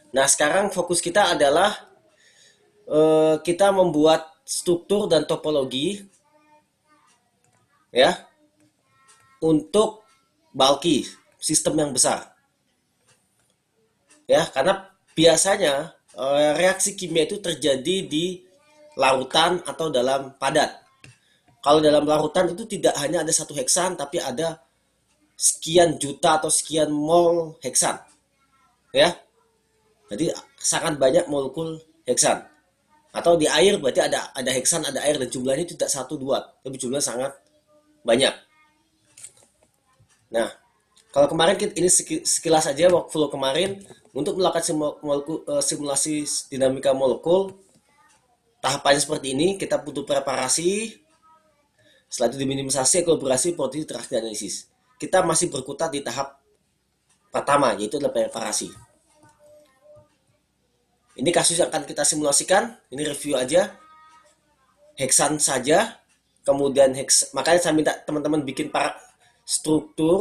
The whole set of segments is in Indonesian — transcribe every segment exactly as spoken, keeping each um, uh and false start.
Nah, sekarang fokus kita adalah eh, kita membuat struktur dan topologi ya untuk bulky sistem yang besar ya, karena biasanya eh, reaksi kimia itu terjadi di lautan atau dalam padat. Kalau dalam lautan itu tidak hanya ada satu heksan tapi ada sekian juta atau sekian mol heksan ya. Jadi sangat banyak molekul heksan. Atau di air berarti ada ada heksan, ada air dan jumlahnya tidak satu dua, tapi jumlahnya sangat banyak. Nah, kalau kemarin kita, ini sekilas aja workflow kemarin untuk melakukan eh, simulasi dinamika molekul. Tahapannya seperti ini, kita butuh preparasi, setelah itu diminimisasi, kolaborasi, protein, interaksi, dan analisis. Kita masih berkutat di tahap pertama, yaitu adalah preparasi. Ini kasus yang akan kita simulasikan, ini review aja, heksan saja, kemudian heks, makanya saya minta teman-teman bikin para struktur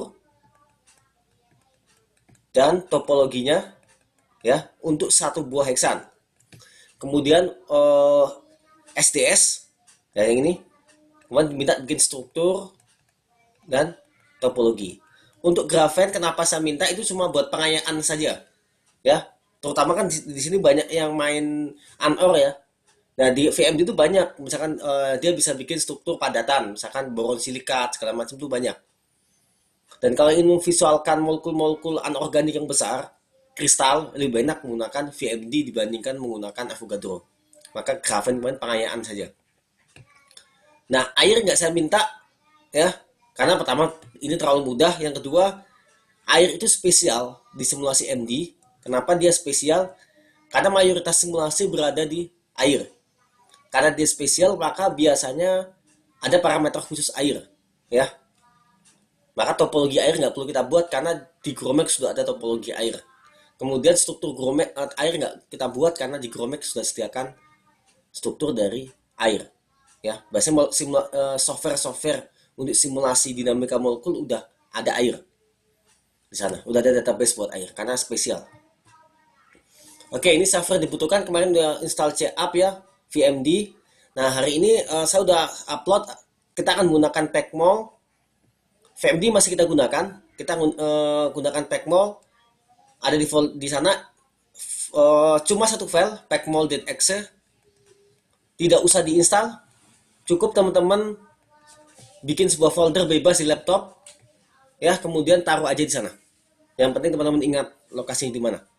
dan topologinya ya untuk satu buah heksan. Kemudian eh, S D S ya yang ini, kemudian minta bikin struktur dan topologi. Untuk grafen kenapa saya minta itu cuma buat pengayaan saja ya. Terutama kan di, di sini banyak yang main anor ya. Nah di V M D itu banyak, misalkan eh, dia bisa bikin struktur padatan, misalkan boron silikat segala macam itu banyak. Dan kalau ingin memvisualkan molekul-molekul anorganik yang besar, kristal lebih banyak menggunakan V M D dibandingkan menggunakan Avogadro. Maka grafen kemarin pengayaan saja. Nah, air nggak saya minta ya, karena pertama ini terlalu mudah. Yang kedua, air itu spesial di simulasi M D. Kenapa dia spesial? Karena mayoritas simulasi berada di air. Karena dia spesial, maka biasanya ada parameter khusus air, ya. Maka topologi air nggak perlu kita buat karena di Gromex sudah ada topologi air. Kemudian struktur Gromex air nggak kita buat karena di Gromex sudah sediakan struktur dari air. Ya, biasanya software-software untuk simulasi dinamika molekul udah ada air di sana, udah ada database buat air karena spesial. Oke, ini software dibutuhkan kemarin udah install CAP ya, V M D. Nah, hari ini uh, saya udah upload. Kita akan menggunakan Pacmol. V M D masih kita gunakan. Kita uh, gunakan Pacmol. Ada di di sana uh, cuma satu file pacmol.exe. Tidak usah diinstal. Cukup teman-teman bikin sebuah folder bebas di laptop ya, kemudian taruh aja di sana. Yang penting teman-teman ingat lokasinya di mana.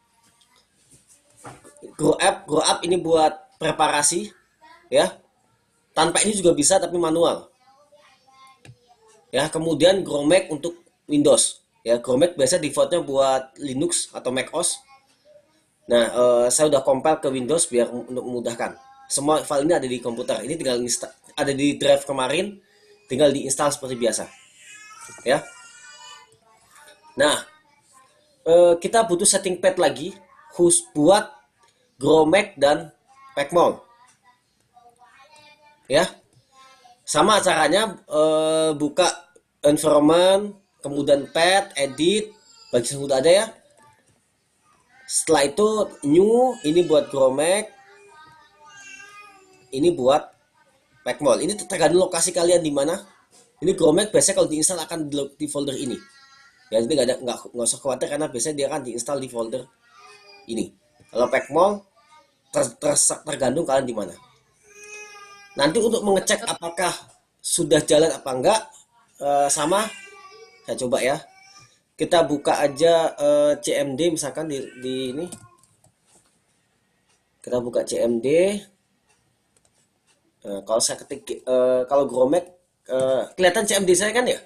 Grow up, grow up ini buat preparasi ya. Tanpa ini juga bisa tapi manual. Ya, kemudian GrowMac untuk Windows. Ya, GrowMac biasa defaultnya buat Linux atau macOS. Nah, eh, saya udah compile ke Windows biar untuk memudahkan. Semua file ini ada di komputer. Ini tinggal ada di drive kemarin, tinggal diinstal seperti biasa. Ya. Nah, eh, kita butuh setting pad lagi khusus buat GrowMac dan Pacmol. Ya, sama caranya, eh, buka environment, kemudian pad, edit, bagi yang sudah ada ya. Setelah itu new, ini buat GrowMac, ini buat Pacmol. Ini tergantung lokasi kalian di mana. Ini GrowMac biasanya kalau diinstal akan di folder ini. Ya, jadi nggak ada nggak nggak usah khawatir karena biasanya dia akan diinstal di folder ini. Kalau Pacmol ter, ter, tergantung kalian di mana. Nanti untuk mengecek apakah sudah jalan apa enggak, eh, sama saya coba ya. Kita buka aja eh, C M D misalkan di, di ini. Kita buka C M D. Eh, kalau saya ketik eh, kalau GrowMac eh, kelihatan C M D saya kan ya?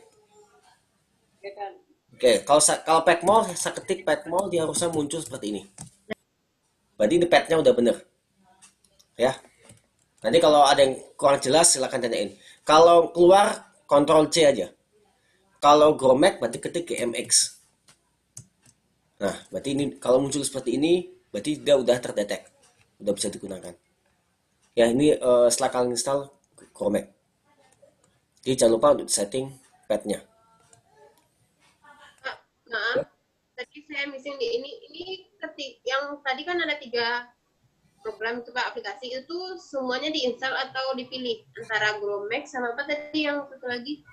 Oke, kalau kalau Pacmol saya ketik Pacmol dia harusnya muncul seperti ini. Berarti ini padnya udah bener. Ya. Nanti kalau ada yang kurang jelas silahkan tanyain. Kalau keluar Ctrl C aja. Kalau GrowMac berarti ketik G M X. Nah, berarti ini kalau muncul seperti ini berarti dia udah terdetek, udah bisa digunakan. Ya ini uh, setelah kalian install GrowMac. Jadi jangan lupa untuk setting padnya. Maaf, tadi saya missing di ini. Ini seperti yang tadi kan ada tiga program itu Pak, aplikasi itu semuanya diinstal atau dipilih antara Gromex sama apa tadi yang satu lagi?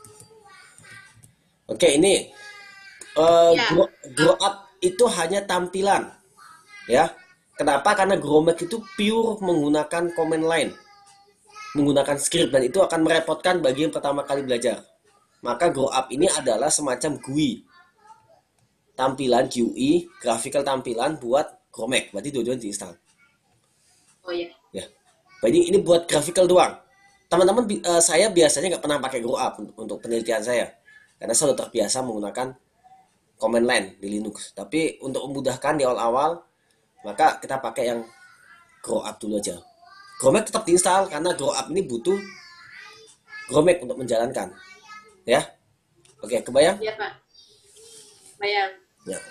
Oke, ini uh, Ya, grow, grow up itu hanya tampilan, ya. Kenapa? Karena Gromex itu pure menggunakan command line, menggunakan script, dan itu akan merepotkan bagi yang pertama kali belajar. Maka grow up ini adalah semacam G U I, tampilan G U I, graphical tampilan buat Gromex. Berarti dua-duanya diinstal. oh ya. Ya. Jadi ini buat graphical doang. Teman-teman, uh, saya biasanya nggak pernah pakai grow up untuk, untuk penelitian saya, karena saya sudah terbiasa menggunakan command line di Linux. Tapi untuk memudahkan di awal-awal, maka kita pakai yang grow up dulu aja. Gromex tetap diinstal karena grow up ini butuh Gromex untuk menjalankan. Ya, oke, kebayang? Ya Pak, bayang. Ya,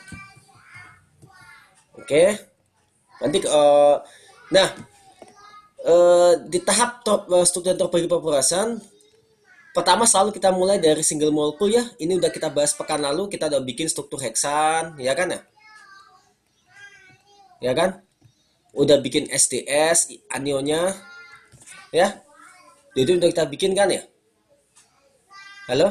oke. Nanti, uh, nah, uh, di tahap top, uh, struktur terbagi peperasan, pertama selalu kita mulai dari single molekul ya. Ini udah kita bahas pekan lalu, kita udah bikin struktur heksan, ya kan ya? Ya kan? Udah bikin S D S, anionya, ya. Itu udah kita bikin kan ya? Halo?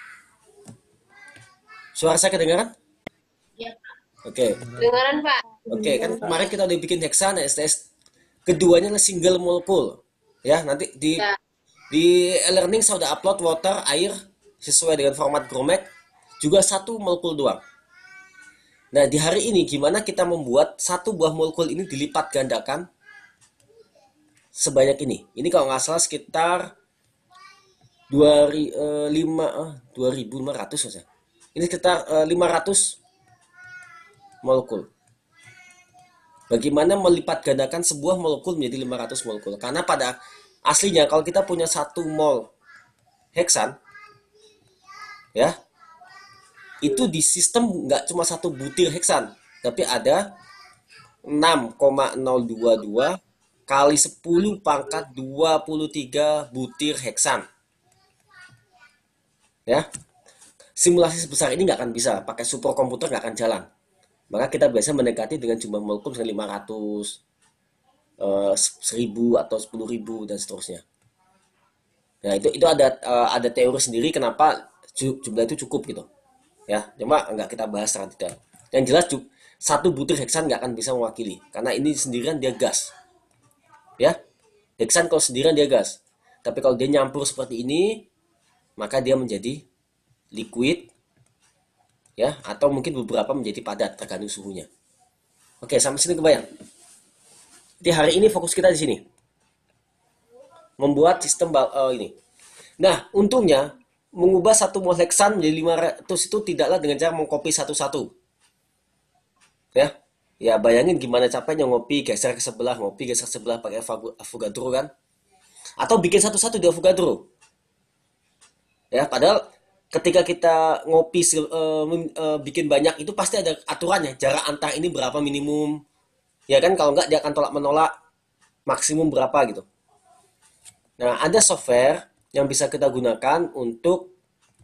Suara saya kedengaran? Ya Pak. Oke. Dengaran Pak. Oke, kan kemarin kita udah bikin heksan, S D S. Keduanya adalah single molekul. Ya, nanti di Ya, di e-learning saya udah upload water, air, sesuai dengan format Gromex. Juga satu molekul doang. Nah, di hari ini gimana kita membuat satu buah molekul ini dilipat gandakan sebanyak ini. Ini kalau nggak salah sekitar dua ribu lima ratus saja. Ini sekitar eh, lima ratus molekul. Bagaimana melipat gandakan sebuah molekul menjadi lima ratus molekul? Karena pada aslinya kalau kita punya satu mol heksan, ya, itu di sistem nggak cuma satu butir heksan, tapi ada enam koma nol dua dua kali sepuluh pangkat dua puluh tiga butir heksan. Ya, simulasi sebesar ini nggak akan bisa, pakai superkomputer nggak akan jalan. Maka kita biasa mendekati dengan jumlah molekul misalnya lima ratus, eh, seribu atau sepuluh ribu dan seterusnya. Nah, itu itu ada eh, ada teori sendiri kenapa jumlah itu cukup gitu. Ya, cuma nggak kita bahas secara detail. Yang jelas satu butir heksan nggak akan bisa mewakili karena ini sendirian dia gas. Ya, heksan kalau sendirian dia gas. Tapi kalau dia nyampur seperti ini, maka dia menjadi liquid, ya, atau mungkin beberapa menjadi padat tergantung suhunya. Oke, sampai sini kebayang. Jadi hari ini fokus kita di sini, membuat sistem uh, ini. Nah, untungnya mengubah satu mol heksan menjadi lima ratus itu tidaklah dengan cara mengcopy satu-satu. Ya. Ya, bayangin gimana capeknya ngopi geser ke sebelah, ngopi geser ke sebelah pakai Avogadro kan? Atau bikin satu-satu di Avogadro. Ya, padahal ketika kita ngopi uh, uh, bikin banyak itu pasti ada aturannya, jarak antar ini berapa minimum. Ya kan, kalau nggak dia akan tolak menolak maksimum berapa gitu. Nah, ada software yang bisa kita gunakan untuk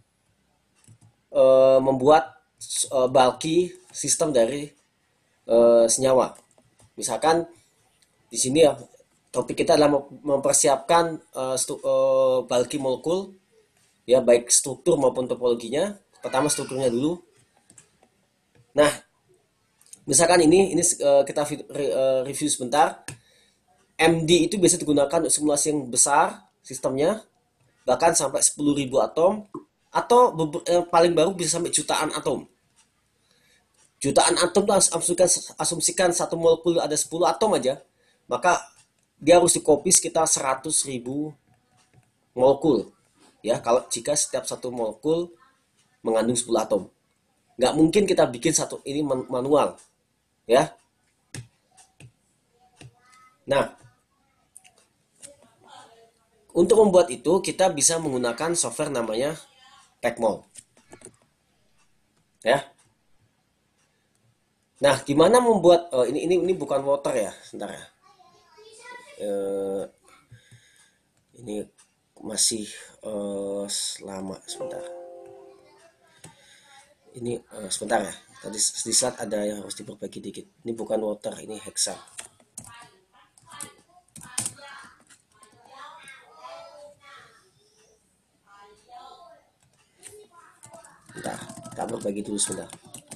uh, membuat uh, bulky sistem dari uh, senyawa. Misalkan di sini ya topik kita adalah mempersiapkan uh, uh, bulky molekul, ya, baik struktur maupun topologinya. Pertama strukturnya dulu. Nah, misalkan ini ini uh, kita uh, review sebentar. M D itu biasa digunakan untuk simulasi yang besar sistemnya, bahkan sampai sepuluh ribu atom, atau yang paling baru bisa sampai jutaan atom. Jutaan atom itu asumsikan, asumsikan satu molekul ada sepuluh atom aja, maka dia harus dikopi sekitar seratus ribu molekul. Ya, kalau jika setiap satu molekul mengandung sepuluh atom. Nggak mungkin kita bikin satu ini manual. Ya. Nah, untuk membuat itu kita bisa menggunakan software namanya PackMol. Ya. Nah, gimana membuat oh, ini ini ini bukan water ya, sebentar ya. Uh, ini masih uh, lama sebentar. Ini uh, sebentar ya. Tadi di slide ada yang harus diperbaiki dikit. Ini bukan water, ini hexa. Bentar, tak perbaiki dulu sebentar.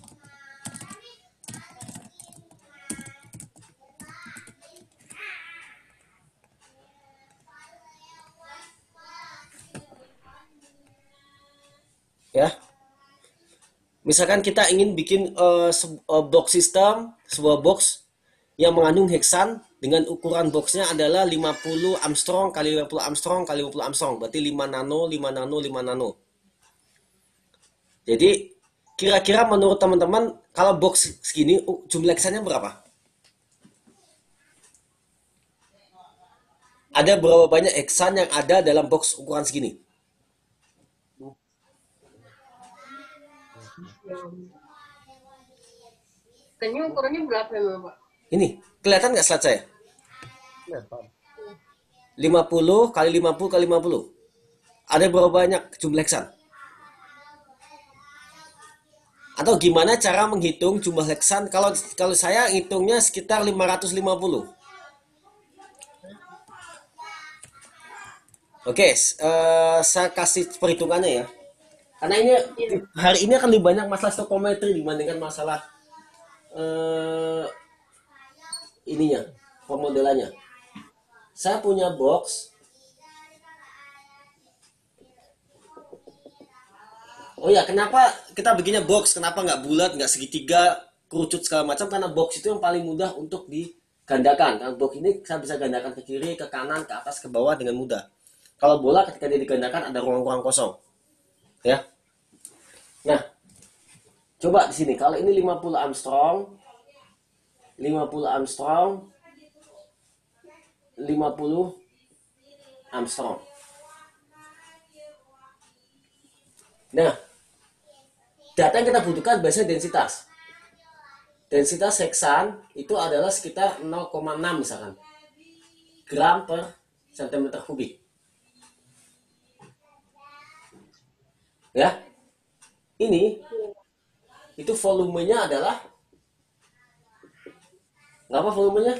Ya, misalkan kita ingin bikin uh, uh, box system, sebuah box yang mengandung heksan dengan ukuran boxnya adalah lima puluh Armstrong kali lima puluh Armstrong kali lima puluh Armstrong, berarti lima nano, lima nano, lima nano. Jadi kira-kira menurut teman-teman kalau box segini jumlah heksannya berapa? Ada berapa banyak heksan yang ada dalam box ukuran segini? Kayaknya ukurannya berapa emang, Pak? Ini, kelihatan nggak slide saya? lima puluh kali lima puluh kali lima puluh. Ada berapa banyak jumlah heksan? Atau gimana cara menghitung jumlah heksan? Kalau kalau saya hitungnya sekitar lima ratus lima puluh. Oke, uh, saya kasih perhitungannya ya. Karena ini hari ini akan lebih banyak masalah stokometri dibandingkan masalah uh, ininya, pemodelannya. Saya punya box. Oh ya, kenapa kita bikinnya box? Kenapa nggak bulat, nggak segitiga, kerucut segala macam? Karena box itu yang paling mudah untuk digandakan. Karena box ini saya bisa gandakan ke kiri, ke kanan, ke atas, ke bawah dengan mudah. Kalau bola ketika dia digandakan ada ruang-ruang kosong. Ya. Nah, coba di sini. Kalau ini lima puluh Armstrong, lima puluh Armstrong, lima puluh Armstrong. Nah, data yang kita butuhkan biasanya densitas. Densitas heksan itu adalah sekitar nol koma enam misalkan gram per centimeter kubik. Ya, ini itu volumenya adalah berapa volumenya?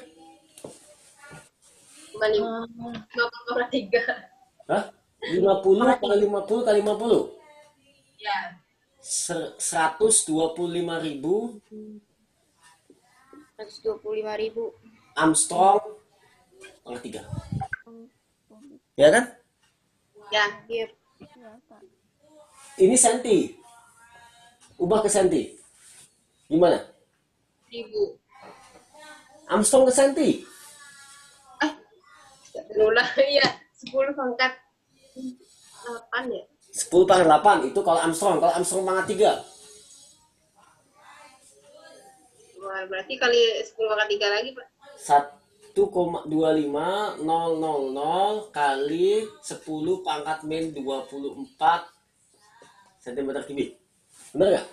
lima koma tiga. Hah? lima puluh kali lima puluh kali lima puluh. Ya. seratus dua puluh lima ribu. seratus dua puluh lima ribu Armstrong pangkat tiga. Ya kan? Ya. Iya. Ini senti. Ubah ke senti. Gimana? Ribu. Armstrong ke senti. Ah, berulah ya. sepuluh pangkat delapan ya. sepuluh pangkat delapan itu kalau Armstrong. Kalau Armstrong pangkat tiga. Wah, berarti kali sepuluh pangkat tiga lagi, Pak. satu koma dua lima nol nol nol kali sepuluh pangkat min dua puluh empat sentimeter kubik. Benar nggak?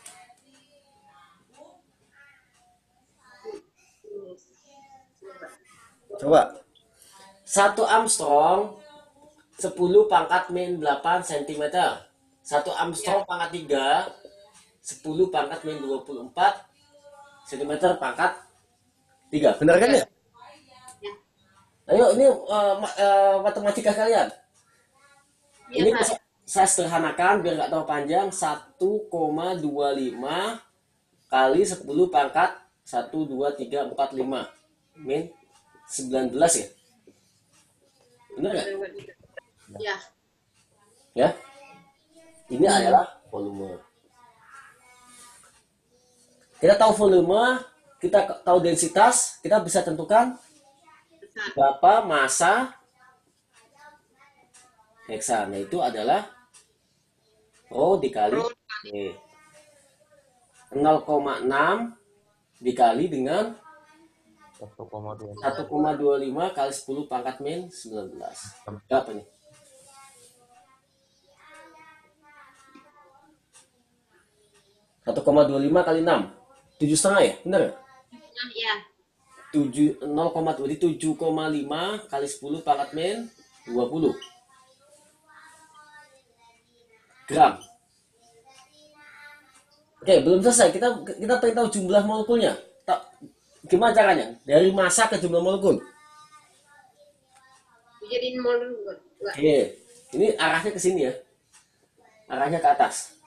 Coba. Satu Armstrong sepuluh pangkat min delapan sentimeter. Satu Armstrong ya. Pangkat tiga sepuluh pangkat min dua puluh empat sentimeter pangkat tiga. Benar kan ya? Ya. Ayo ini uh, uh, matematika kalian. Ya, ini Pak. Saya sederhanakan biar nggak terlalu panjang. Satu koma dua lima kali sepuluh pangkat satu, dua, tiga, empat, lima min sembilan belas ya. Benar nggak? Ya. Ya. Ini hmm. adalah volume. Kita tahu volume, kita tahu densitas, kita bisa tentukan berapa massa heksan. Nah, itu adalah Rho dikali E. nol koma enam dikali dengan satu koma dua lima kali sepuluh pangkat min sembilan belas. Berapa nih? satu koma dua lima kali enam. tujuh koma lima ya? Benar ya? Iya. nol koma dua jadi tujuh koma lima kali sepuluh pangkat min dua puluh. Gram. Oke, belum selesai. Kita kita pengen tahu jumlah molekulnya. Ta- Gimana caranya? Dari massa ke jumlah molekul. Dijadiin mol dulu nggak? Nggak. Oke, ini arahnya ke sini ya. Arahnya ke atas.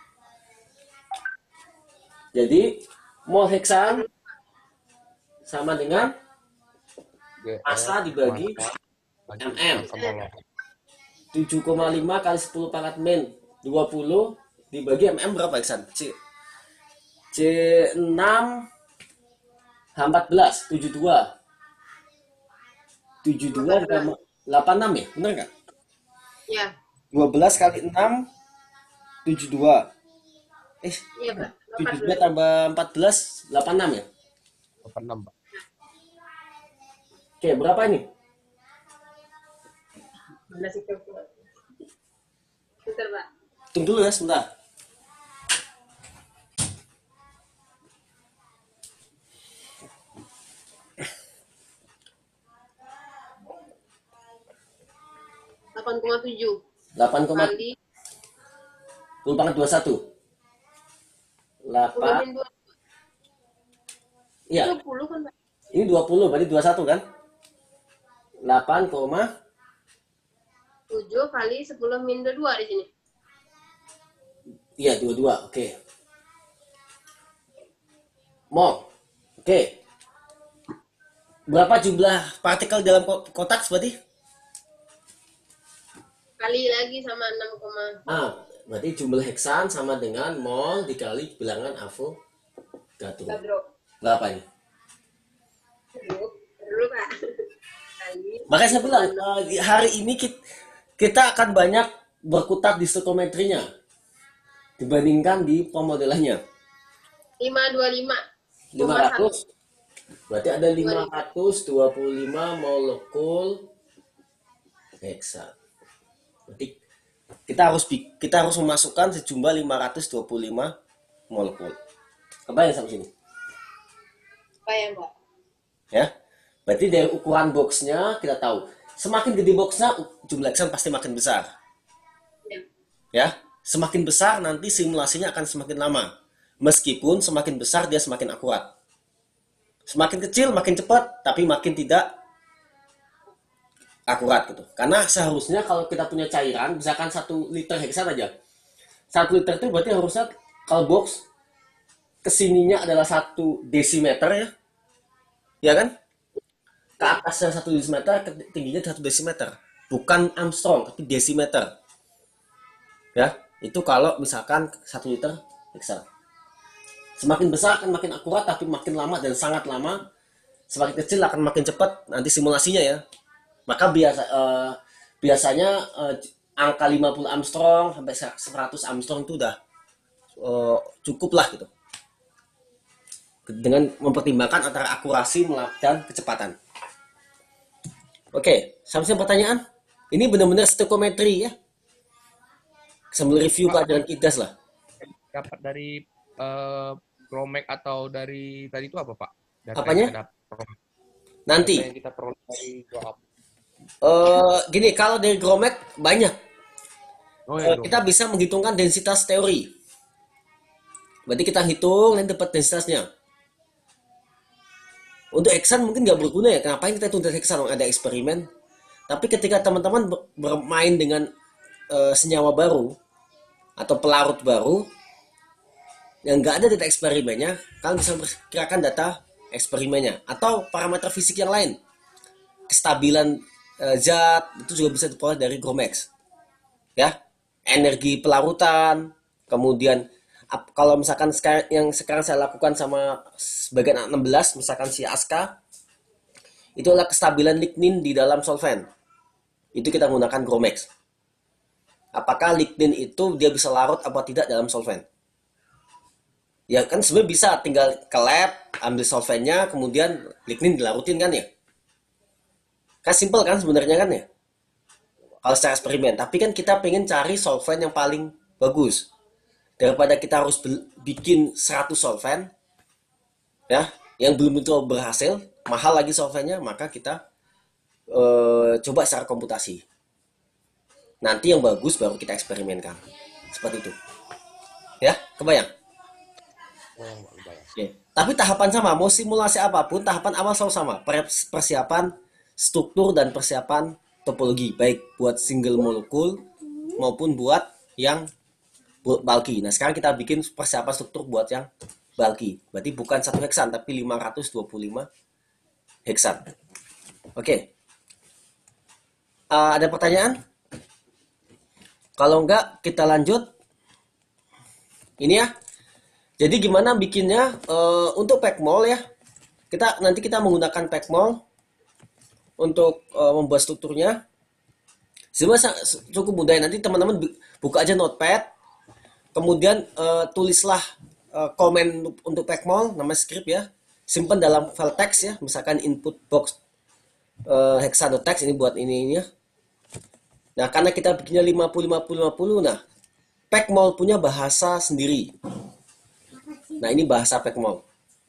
Jadi, mol heksan sama dengan G R massa dibagi massa bagi mm. massa molar. tujuh koma lima kali sepuluh pangkat min dua puluh dibagi mm berapa heksan? C C enam H empat belas tujuh puluh dua. tujuh puluh dua ditambah delapan puluh enam ya? Benar nggak? Ya, dua belas kali enam tujuh puluh dua. Eh, iya Pak. tujuh puluh dua tambah empat belas delapan puluh enam ya? delapan puluh enam, Pak. Oke, berapa ini? Mana sih calculator? Bentar Pak. Tunggu dulu ya sebentar. delapan koma tujuh delapan koma kali sepuluh pangkat dua puluh satu. delapan. sepuluh min dua. Iya, dua puluh kan Pak? ini dua puluh berarti dua puluh satu kan? delapan, tujuh kali sepuluh min dua puluh dua di sini. iya dua puluh dua. Oke. Mol. Oke. Berapa jumlah partikel dalam ko- kotak berarti? Kali lagi sama enam, Ah, berarti jumlah heksan sama dengan mol dikali bilangan Avogadro. Gadro. Berapa ini? Dulu, dulu Pak. Kali. Makanya saya bilang eh, di hari ini kita, kita akan banyak berkutat di stoichiometrinya dibandingkan di pemodelannya. lima ratus dua puluh lima. lima ratus. Berarti ada lima ratus dua puluh lima molekul heksan. Berarti kita harus bi- kita harus memasukkan sejumlah lima ratus dua puluh lima molekul. Kebayang sampai sini? Apa ya Pak? Ya. Berarti dari ukuran boxnya kita tahu. Semakin gede boxnya, jumlah heksan pasti makin besar. Ya. Ya, semakin besar nanti simulasinya akan semakin lama. Meskipun semakin besar dia semakin akurat. Semakin kecil makin cepat, tapi makin tidak akurat gitu. Karena seharusnya kalau kita punya cairan, misalkan satu liter heksan aja, satu liter itu berarti harusnya kalau box kesininya adalah satu desimeter ya, ya kan? Ke atasnya satu desimeter, ke tingginya satu desimeter, bukan Armstrong tapi desimeter. Ya, itu kalau misalkan satu liter heksan. Semakin besar akan makin akurat, tapi makin lama dan sangat lama. Semakin kecil akan makin cepat nanti simulasinya ya. Maka biasa eh, biasanya eh, angka lima puluh Armstrong sampai seratus Armstrong itu udah eh, cukup lah gitu. Dengan mempertimbangkan antara akurasi dan kecepatan. Oke, sampai pertanyaan. Ini benar-benar stoichiometri ya. Sambil review pelajaran kidas lah. Dapat dari eh, Gromek atau dari tadi itu apa, Pak? Data Apanya? yang kita peroleh- Nanti. data yang kita peroleh dari Joab. Eh, gini, kalau dari Gromet banyak. Oh Eh, ya, kita bisa menghitungkan densitas teori. Berarti kita hitung dan dapat densitasnya. Untuk heksan mungkin nggak berguna ya. Kenapa kita hitung dari heksan? Ada eksperimen. Tapi ketika teman-teman ber- bermain dengan eh, senyawa baru atau pelarut baru yang nggak ada data eksperimennya, kalian bisa memperkirakan data eksperimennya atau parameter fisik yang lain. Kestabilan eh, zat itu juga bisa diperoleh dari Gromex. Ya, energi pelarutan, kemudian ap- kalau misalkan sekarang, yang sekarang saya lakukan sama sebagian anak enam belas, misalkan si Aska, itu adalah kestabilan lignin di dalam solvent. Itu kita menggunakan Gromex. Apakah lignin itu dia bisa larut apa tidak dalam solvent? Ya kan sebenarnya bisa, tinggal ke lab, ambil solventnya, kemudian lignin dilarutin kan ya. Kan simple kan sebenarnya kan ya. Kalau secara eksperimen, tapi kan kita pengen cari solvent yang paling bagus. Daripada kita harus bikin seratus solvent, ya, yang belum tentu berhasil, mahal lagi solventnya, maka kita eh, coba secara komputasi. Nanti yang bagus baru kita eksperimenkan. Seperti itu. Ya, kebayang? Oh, nggak kebayang. Oke. Tapi tahapan sama, mau simulasi apapun, tahapan awal selalu sama. Per- Persiapan struktur dan persiapan topologi, baik buat single molekul maupun buat yang bu- bulky. Nah, sekarang kita bikin persiapan struktur buat yang bulky. Berarti bukan satu heksan, tapi lima ratus dua puluh lima heksan. Oke. Uh, ada pertanyaan? Kalau enggak, kita lanjut. Ini ya. Jadi gimana bikinnya uh, untuk packmol ya? Kita nanti kita menggunakan packmol untuk uh, membuat strukturnya. Sebenarnya cukup mudah ya. Nanti teman-teman buka aja notepad, kemudian uh, tulislah uh, komen untuk packmol, nama script ya. Simpan dalam file text ya, misalkan input box uh, hexadotext ini buat ini ini ya. Nah, karena kita bikinnya lima puluh lima puluh lima puluh, nah packmol punya bahasa sendiri. Nah, ini bahasa packmol.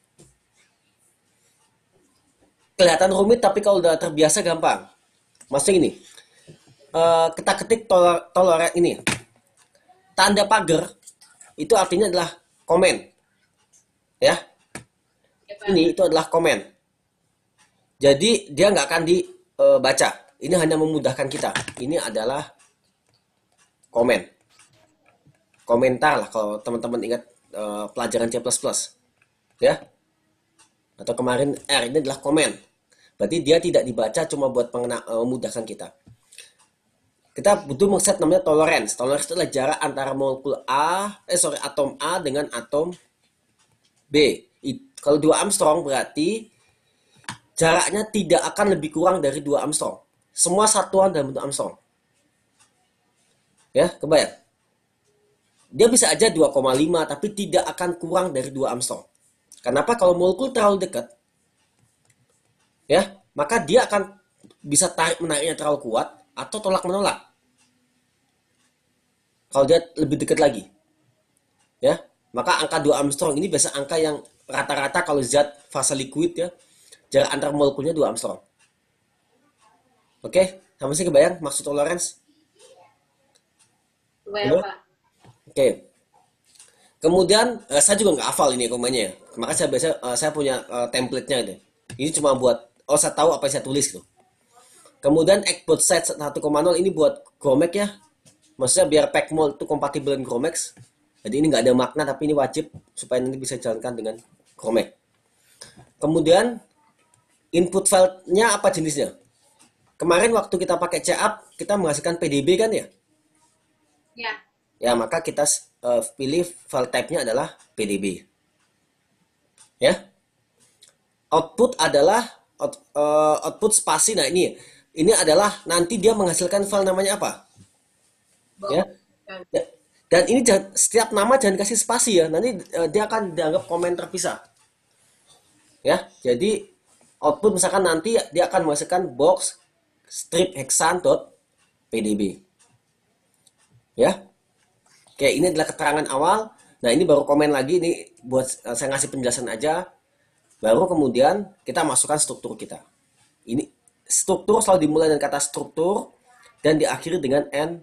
Kelihatan rumit, tapi kalau udah terbiasa gampang. Maksudnya ini, uh, kita ketik tol tolerant ini. Tanda pagar itu artinya adalah komen. Ya. Ini itu adalah komen. Jadi dia nggak akan dibaca. Ini hanya memudahkan kita. Ini adalah komen. Komentar lah kalau teman-teman ingat uh, pelajaran C plus plus. Ya. Atau kemarin R, ini adalah komen. Berarti dia tidak dibaca, cuma buat pengena, uh, memudahkan kita. Kita butuh men-set namanya tolerance. Tolerance itu adalah jarak antara molekul A, eh sorry, atom A dengan atom B. It, kalau dua Armstrong berarti jaraknya tidak akan lebih kurang dari dua Armstrong. Semua satuan dalam bentuk Armstrong. Ya, kebayang? Dia bisa aja dua koma lima, tapi tidak akan kurang dari dua Armstrong. Kenapa? Kalau molekul terlalu dekat, ya, maka dia akan bisa tarik menariknya terlalu kuat atau tolak menolak. Kalau dia lebih dekat lagi, ya, maka angka dua Armstrong ini biasa angka yang rata-rata kalau zat fase liquid ya, jarak antar molekulnya dua Armstrong. Oke, sama sih kebayang maksud tolerance? Kebayang, Pak. Oke. Kemudian uh, saya juga nggak hafal ini komanya ya. Maka saya biasa uh, saya punya uh, template-nya gitu. Ini cuma buat oh saya tahu apa yang saya tulis gitu. Kemudian Eggbot set satu koma nol ini buat Gromex ya. Maksudnya biar packmol itu kompatibel dengan Gromex. Jadi ini nggak ada makna, tapi ini wajib supaya nanti bisa dijalankan dengan Gromex. Kemudian input file-nya apa jenisnya? Kemarin waktu kita pakai C up kita menghasilkan P D B kan ya? Ya. Ya, maka kita uh, pilih file type-nya adalah P D B. Ya. Output adalah out, uh, output spasi. Nah, ini ini adalah nanti dia menghasilkan file namanya apa? Ya. Dan ini jangan, setiap nama jangan kasih spasi ya. Nanti uh, dia akan dianggap komen terpisah. Ya. Jadi output misalkan nanti dia akan menghasilkan box strip hexan.pdb. Ya. Oke, ini adalah keterangan awal. Nah, ini baru komen lagi, ini buat uh, saya ngasih penjelasan aja. Baru kemudian kita masukkan struktur kita. Ini struktur selalu dimulai dengan kata struktur dan diakhiri dengan n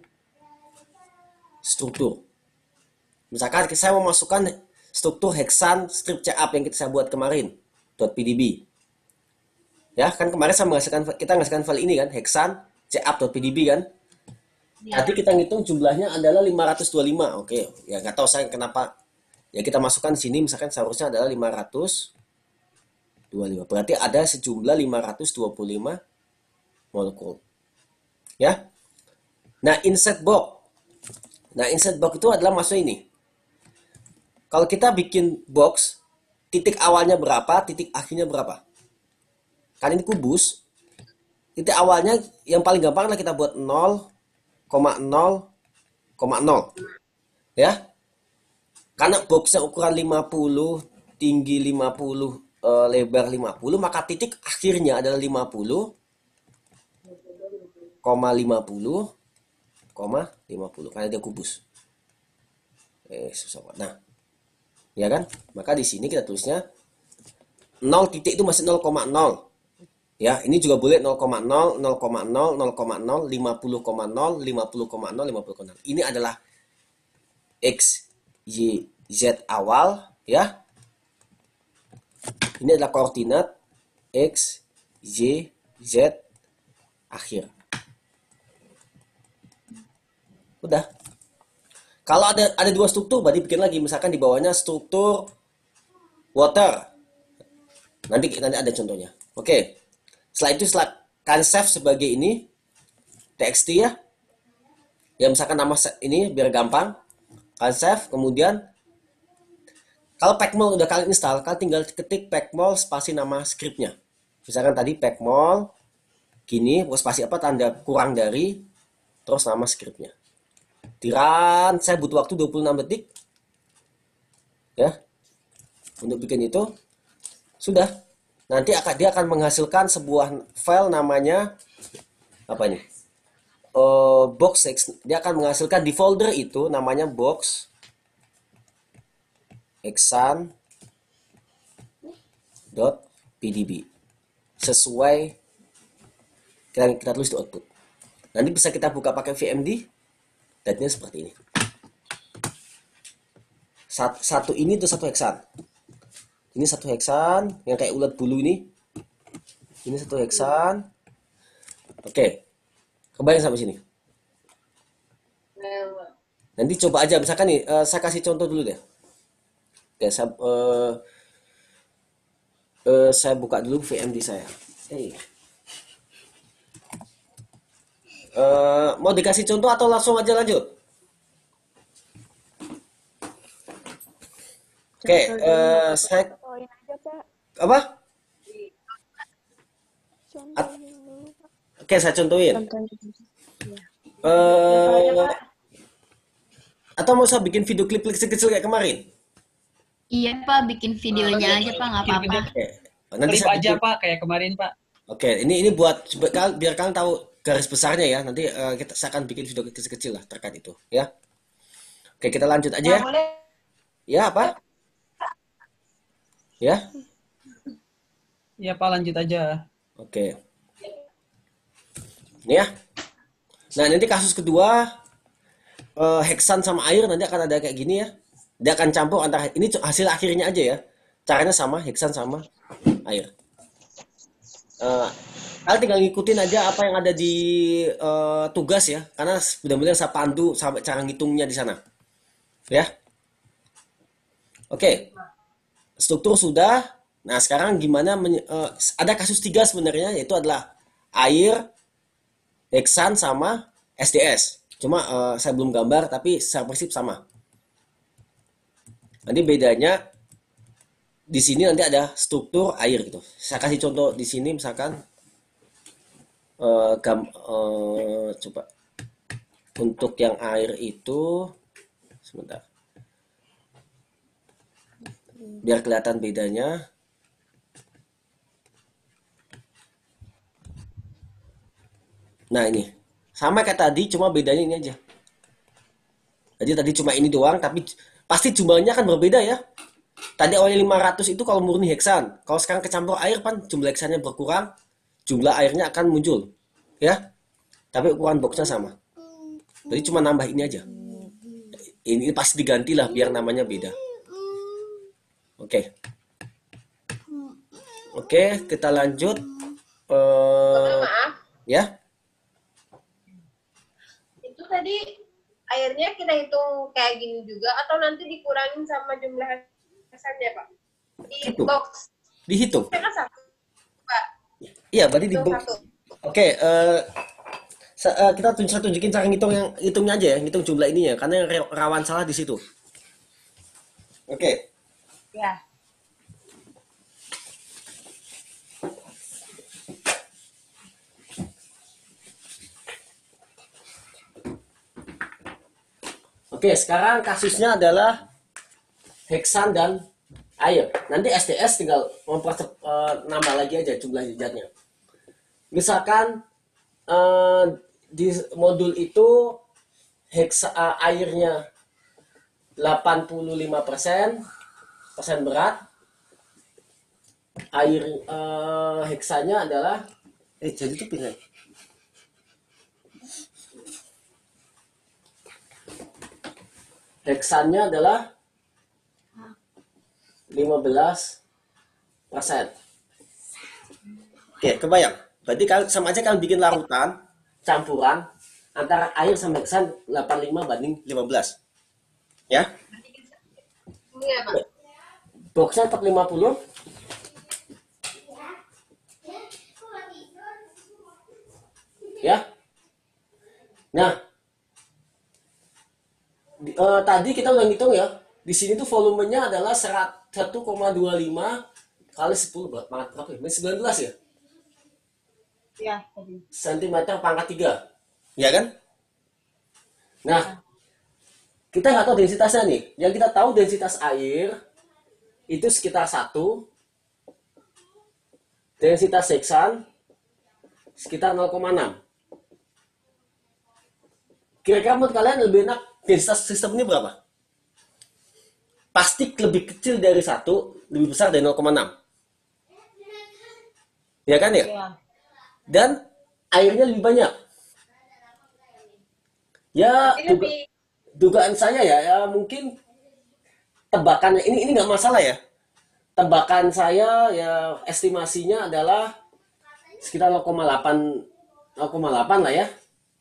struktur. Misalkan saya mau masukkan struktur hexan strip C up yang kita saya buat kemarin .pdb. Ya, kan kemarin saya menghasilkan kita menghasilkan file ini kan, hexan C up.pdb kan. Ya. Tadi kita ngitung jumlahnya adalah lima ratus dua puluh lima. Oke, ya nggak tahu saya kenapa. Ya kita masukkan di sini misalkan seharusnya adalah lima ratus dua puluh lima. Berarti ada sejumlah lima ratus dua puluh lima molekul. Ya. Nah, insert box. Nah, insert box itu adalah maksudnya ini. Kalau kita bikin box, titik awalnya berapa, titik akhirnya berapa? Kan ini kubus. Titik awalnya yang paling gampang adalah kita buat nol koma nol koma nol. Ya. Karena boxnya ukuran lima puluh, tinggi lima puluh, e, lebar lima puluh, maka titik akhirnya adalah lima puluh, lima puluh, lima puluh. Karena dia kubus. Eh, susah banget. Nah, ya kan? Maka di sini kita tulisnya nol titik itu masih nol koma nol. Ya, ini juga boleh nol koma nol, nol koma nol, nol koma nol, lima puluh koma nol, lima puluh koma nol, lima puluh koma nol. Ini adalah X, Y, Z awal, ya. Ini adalah koordinat X, Y, Z akhir. Udah. Kalau ada ada dua struktur, berarti bikin lagi. Misalkan di bawahnya struktur water. Nanti nanti ada contohnya. Oke. Setelah itu setelah kan save sebagai ini txt ya. Ya misalkan nama ini biar gampang. Kan save, kemudian kalau pacmol udah kalian install, kalian tinggal ketik pacmol spasi nama scriptnya. Misalkan tadi pacmol gini, spasi apa tanda kurang dari, terus nama scriptnya. Tiran, saya butuh waktu dua puluh enam detik ya untuk bikin itu. Sudah, nanti akan dia akan menghasilkan sebuah file namanya apa ini, uh, box. Dia akan menghasilkan di folder itu namanya box exam.pdb sesuai kita, kita tulis di output. Nanti bisa kita buka pakai V M D. Datanya seperti ini. Satu, satu ini tuh satu heksan. Ini satu heksan yang kayak ulat bulu ini. Ini satu heksan. Oke. Kebayang sampai sini. Nanti coba aja misalkan nih, uh, saya kasih contoh dulu deh. Oke, saya, uh, uh, saya buka dulu V M D saya. Hey. Uh, mau dikasih contoh atau langsung aja lanjut? Oke, okay, uh, saya apa? At Oke, okay, saya contohin. Uh, atau mau saya bikin video klip kecil-kecil kayak kemarin? Iya Pak, bikin videonya aja Pak, nggak apa-apa. Okay. Nanti klip aja Pak, kayak kemarin Pak. Oke, okay, ini ini buat biar kalian tahu garis besarnya ya. Nanti uh, kita saya akan bikin video kecil-kecil lah terkait itu ya. Oke, kita lanjut aja ya. Boleh. Ya, apa? Ya? Ya Pak, lanjut aja. Oke. Ini ya. Nah, nanti kasus kedua uh, heksan sama air nanti akan ada kayak gini ya. Dia akan campur antara ini hasil akhirnya aja ya. Caranya sama, heksan sama air. Uh, kalian tinggal ngikutin aja apa yang ada di uh, tugas ya, karena benar-benar saya pandu sampai cara ngitungnya di sana ya. Oke, struktur sudah. Nah sekarang gimana uh, ada kasus tiga sebenarnya, yaitu adalah air, heksan sama S D S. Cuma uh, saya belum gambar, tapi secara prinsip sama. Nanti bedanya di sini nanti ada struktur air gitu. Saya kasih contoh di sini misalkan uh, gam, uh, coba untuk yang air itu sebentar. Biar kelihatan bedanya. Nah, ini. Sama kayak tadi, cuma bedanya ini aja. Jadi tadi cuma ini doang, tapi pasti jumlahnya akan berbeda ya. Tadi awalnya lima ratus itu kalau murni heksan. Kalau sekarang kecampur air kan jumlah heksannya berkurang, jumlah airnya akan muncul. Ya. Tapi ukuran boxnya sama. Jadi cuma nambah ini aja. Ini pasti diganti lah biar namanya beda. Oke. Oke, kita lanjut. Uh, Maaf. Ya. Itu tadi airnya kita hitung kayak gini juga atau nanti dikurangin sama jumlah heksannya Pak? Di Hitung. box. Dihitung. Kan satu, Pak. Iya, berarti di Hitung box. satu. Oke, uh, uh, kita tunjuk saya tunjukin cara ngitung yang hitungnya aja ya, ngitung jumlah ininya karena yang rawan salah di situ. Oke. Ya. Oke, sekarang kasusnya adalah heksan dan air. Nanti S D S tinggal mempercep uh, nambah lagi aja jumlah zatnya. Misalkan uh, di modul itu heksa uh, airnya delapan puluh lima persen persen berat, air uh, heksanya adalah eh jadi itu pindah. Heksannya adalah lima belas persen. Oke, kebayang. Berarti kalian sama aja kalian bikin larutan campuran antara air sama heksan delapan puluh lima banding lima belas. Ya. Iya, Pak. Boxnya tetap lima puluh. Ya. Nah, di- eh, tadi kita udah ngitung ya. Di sini tuh volumenya adalah satu koma dua lima kali sepuluh berapa? Pangkat berapa ya? sembilan belas ya? Iya, tadi. Sentimeter pangkat tiga. Ya kan? Nah, kita nggak tahu densitasnya nih. Yang kita tahu densitas air itu sekitar satu. Densitas heksan sekitar nol koma enam. Kira-kira menurut kalian lebih enak densitas sistem ini berapa? Pasti lebih kecil dari satu, lebih besar dari nol koma enam. Ya kan ya? Iya. Dan airnya lebih banyak. Ya, Tapi duga- lebih dugaan saya ya, ya mungkin tebakannya ini ini nggak masalah ya. Tebakan saya ya estimasinya adalah sekitar nol koma delapan nol koma delapan lah ya.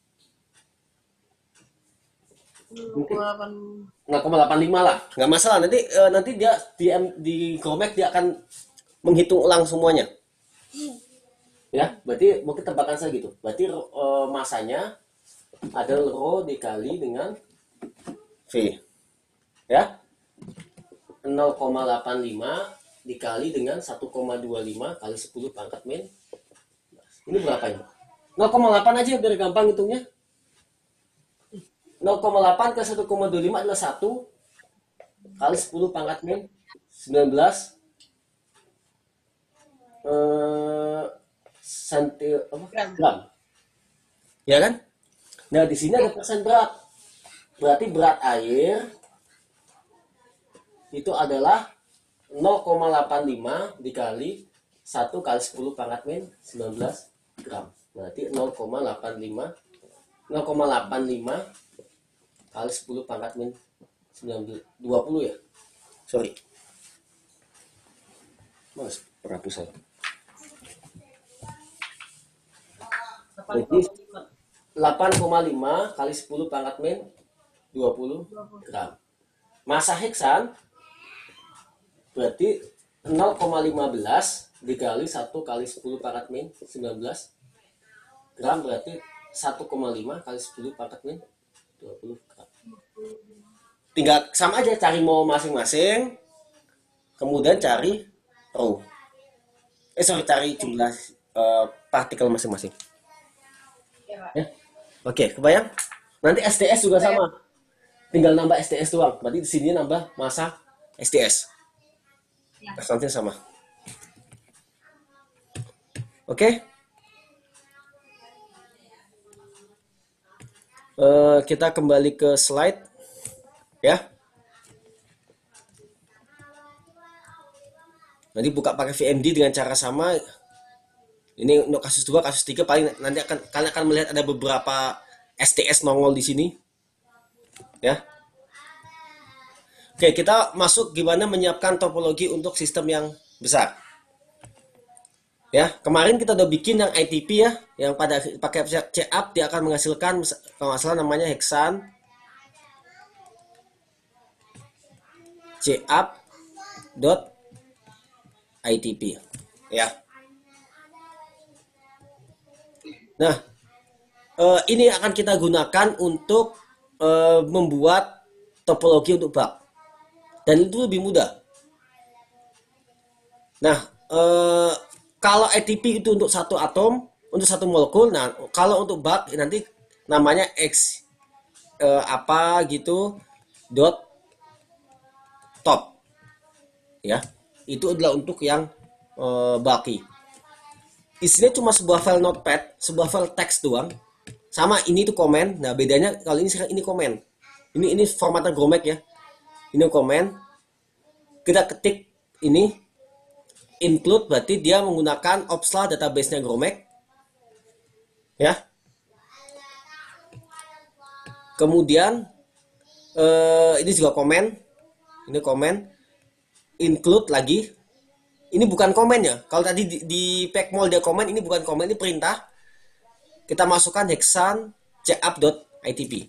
delapan nol koma delapan lima lah. Nggak masalah, nanti eh, nanti dia di di Gromek dia akan menghitung ulang semuanya. Ya, berarti mungkin tebakan saya gitu. Berarti eh, masanya adalah rho dikali dengan V. Ya. nol koma delapan lima dikali dengan satu koma dua lima kali sepuluh pangkat min. Ini berapa ini? nol koma delapan aja biar gampang hitungnya. nol koma delapan ke satu koma dua lima adalah satu kali sepuluh pangkat min sembilan belas eh, senti apa? Gram. gram. Ya kan? Nah, di sini ada persen berat. Berarti berat air itu adalah nol koma delapan lima dikali satu kali sepuluh pangkat min sembilan belas gram. Berarti nol koma delapan lima nol koma delapan lima kali sepuluh pangkat min sembilan belas dua puluh ya. Sorry. Mas, perapu saya. Jadi delapan koma lima kali sepuluh pangkat min dua puluh gram. Masa heksan berarti nol koma lima belas dikali satu kali sepuluh pangkat min sembilan belas gram berarti satu koma lima kali sepuluh pangkat min dua puluh gram. Tinggal sama aja cari mau masing-masing, kemudian cari rho. Eh sorry, cari jumlah eh, partikel masing-masing. Ya, Pak. Ya. Oke, kebayang? Nanti S D S juga sama. Tinggal nambah S D S doang. Berarti di sini nambah massa S D S. Persentasenya sama. Oke. Eh, kita kembali ke slide. Ya. Nanti buka pakai V M D dengan cara sama. Ini untuk kasus dua, kasus tiga paling nanti akan kalian akan melihat ada beberapa S T S nongol di sini. Ya. Oke, kita masuk gimana menyiapkan topologi untuk sistem yang besar. Ya, kemarin kita udah bikin yang I T P ya, yang pada pakai C-up dia akan menghasilkan kalau nggak salah namanya heksan C-up dot I T P. Ya. Nah, eh, ini akan kita gunakan untuk eh, membuat topologi untuk bug. Dan itu lebih mudah. Nah, eh, kalau I T P itu untuk satu atom, untuk satu molekul. Nah, kalau untuk bug nanti namanya X eh, apa gitu dot top. Ya, itu adalah untuk yang eh, bulky. Isinya cuma sebuah file notepad, sebuah file teks doang. Sama ini tuh komen. Nah, bedanya kalau ini ini komen. Ini ini formatnya Gromek ya. Ini komen. Kita ketik ini include berarti dia menggunakan Opsla database-nya Gromek. Ya. Kemudian eh, ini juga komen. Ini komen include lagi Ini bukan komennya. Kalau tadi di, di pacmol dia komen, ini bukan komen, ini perintah. Kita masukkan hexan checkup.itp.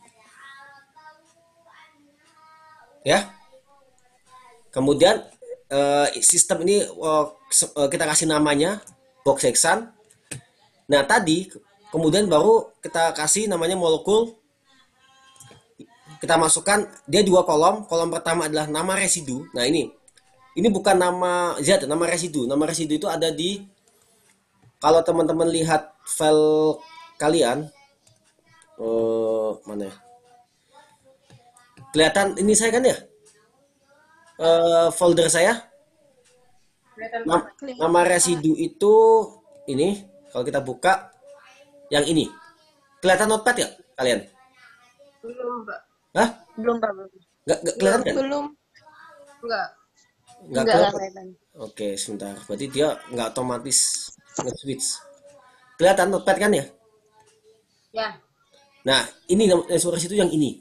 Ya. Kemudian uh, sistem ini uh, kita kasih namanya box hexan. Nah, tadi kemudian baru kita kasih namanya molekul. Kita masukkan dia dua kolom. Kolom pertama adalah nama residu. Nah, ini ini bukan nama zat, nama residu. Nama residu itu ada di, kalau teman-teman lihat file kalian, uh, mana ya? Kelihatan ini saya kan ya? Uh, folder saya. Nam- nama residu itu ini. Kalau kita buka yang ini, kelihatan notepad ya kalian? Belum, Pak. Hah? Belum, Pak. Belum. Nggak, nggak kelihatan kan? Belum. Enggak. Nggak Enggak lah kelihatan. kelihatan. Oke, sebentar. Berarti dia nggak otomatis nge-switch. Kelihatan notepad kan ya? Ya. Nah, ini nama residu yang ini.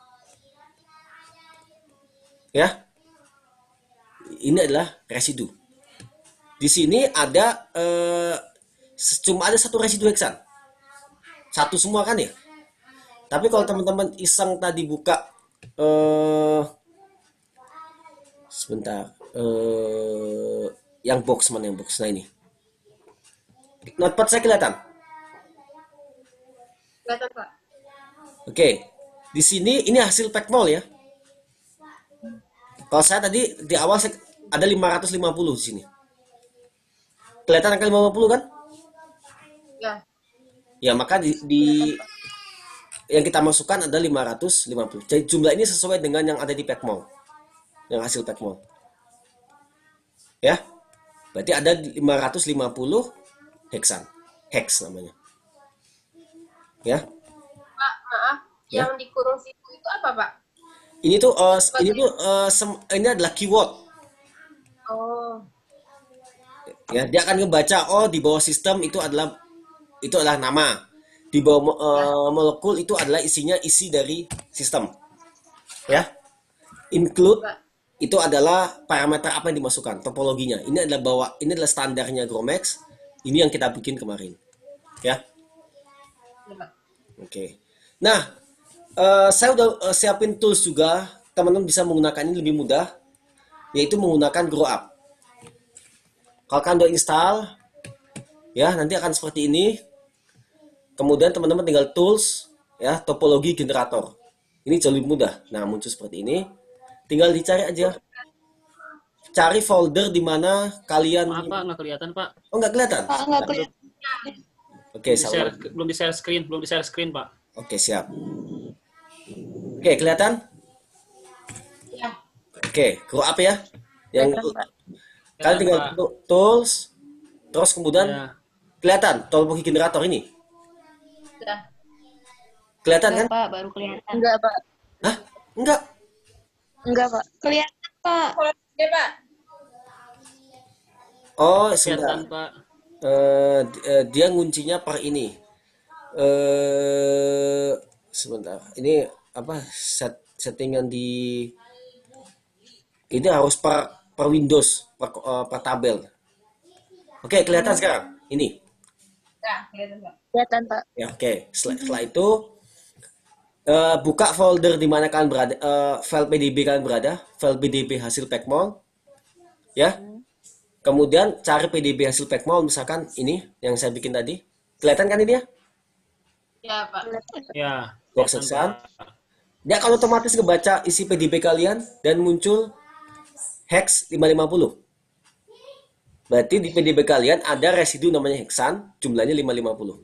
Ya. Ini adalah residu. Di sini ada eh, cuma ada satu residu heksan. Satu semua kan ya? Tapi kalau teman-teman iseng tadi buka eh sebentar eh yang box, mana yang box? Nah, ini. Notepad saya kelihatan. Kelihatan, Pak. Oke. Di sini ini hasil pacmol ya. Kalau saya tadi di awal saya ada lima ratus lima puluh di sini. Kelihatan angka lima puluh kan? Ya. Ya, maka di, di yang kita masukkan ada lima ratus lima puluh. Jadi jumlah ini sesuai dengan yang ada di pacmol. Yang hasil pacmol. Ya. Berarti ada lima ratus lima puluh heksan. Hex namanya. Ya. Pak, maaf. Ya. Yang dikurung situ itu apa, Pak? Ini tuh uh, ini tuh uh, sem- ini adalah keyword. Oh. Ya, dia akan ngebaca, oh di bawah sistem itu adalah itu adalah nama. Di bawah uh, molekul itu adalah isinya isi dari sistem. Ya. Include itu adalah parameter apa yang dimasukkan, topologinya. Ini adalah bawa ini adalah standarnya GROMACS. Ini yang kita bikin kemarin. Ya. Ya, Pak. Oke. Nah, uh, saya udah uh, siapin tools juga. Teman-teman bisa menggunakan ini lebih mudah, yaitu menggunakan GrowUp. Kalau kalian udah install, ya nanti akan seperti ini. Kemudian teman-teman tinggal tools, ya topologi generator. Ini jauh lebih mudah. Nah, muncul seperti ini. Tinggal dicari aja. Cari folder di mana kalian. Maaf Pak, nggak kelihatan Pak. Oh, nggak kelihatan? Pak, nggak kelihatan. Oke, Belum di-share, salah. belum di share screen, belum di share screen Pak. Oke, siap. Oke, kelihatan? Ya. Oke, grow up ya. Yang Kelihatan, Pak. kalian tinggal Pak. tu- tools, terus kemudian Ya. kelihatan topologi generator ini. Sudah. Kelihatan kan? Enggak, Pak, baru kelihatan. Enggak, Pak. Hah? Enggak. Enggak, Pak. Kelihatan, Pak. Ya, Pak. Oh, Kelihatan sebentar. Pak. Eh, di- eh, dia nguncinya per ini. Eh, sebentar. Ini apa? Set, settingan di ini harus per per Windows, per, eh, per tabel. Oke, kelihatan sekarang. Ini. Ya, kelihatan, Pak. Kelihatan, Pak. Ya, oke. Setelah, setelah itu eh, buka folder di mana kalian berada, eh, file P D B kalian berada, file P D B hasil pacmol. Ya. Kemudian cari P D B hasil pacmol, misalkan ini yang saya bikin tadi. Kelihatan kan ini ya? Ya, Pak. Ya. Box kelihatan, hexan. Pak. Dia akan otomatis ngebaca isi P D B kalian dan muncul hex lima lima puluh. Berarti di P D B kalian ada residu namanya heksan, jumlahnya lima lima puluh.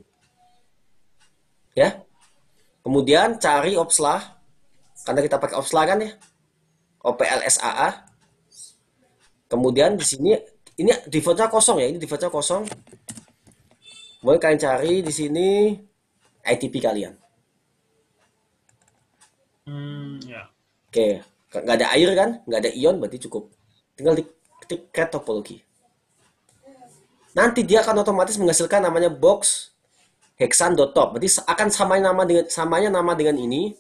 Ya. Kemudian cari opslah, karena kita pakai opslah kan ya. O P L S A A. Kemudian di sini ini defaultnya kosong ya, ini defaultnya kosong. Boleh kalian cari di sini I T P kalian. Hmm, ya. Oke, nggak ada air kan, nggak ada ion, berarti cukup. Tinggal diketik create topologi. Nanti dia akan otomatis menghasilkan namanya box hexan.top. Berarti akan samanya nama dengan samanya nama dengan ini.